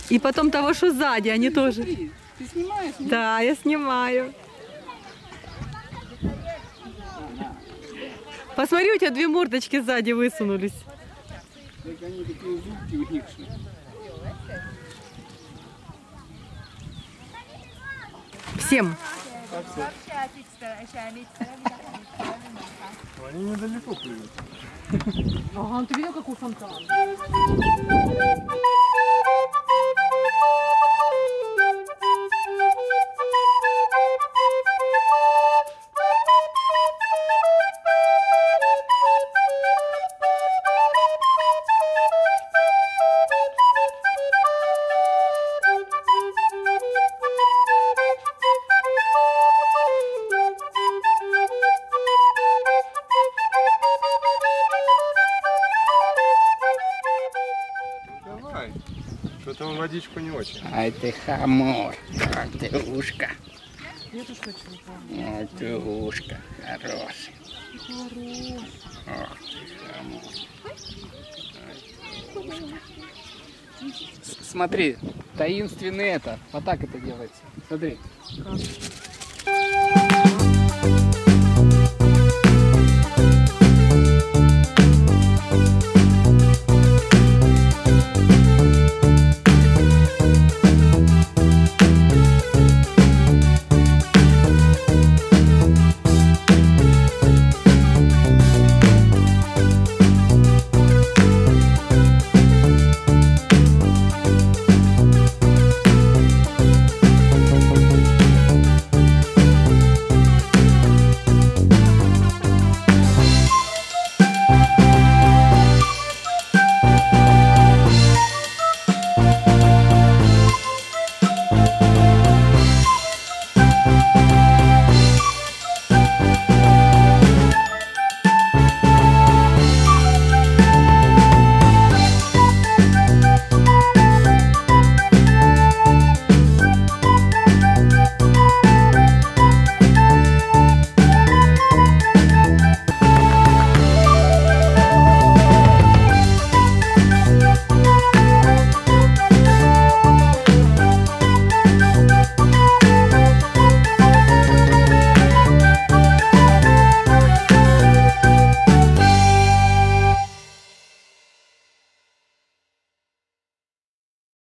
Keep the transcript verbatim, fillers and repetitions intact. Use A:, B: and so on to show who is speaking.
A: И потом того, что сзади, они тоже.
B: Смотри, ты снимаешь?
A: Да, я снимаю. Посмотри, у тебя две мордочки сзади высунулись.
B: Так они такие зубки у них.
A: Всем.
B: Они недалеко плывут.
A: Ага, ты видел, какой фонтан?
B: Давай. Что-то он водичку не очень.
C: Ай ты хамор, ай ты ушка.
A: Я тоже хочу.
C: Ай ты ушка, хороший. Ох ты хамор. Ай, ушка. С- Смотри, таинственный это, вот так это делается. Смотри.
A: Как?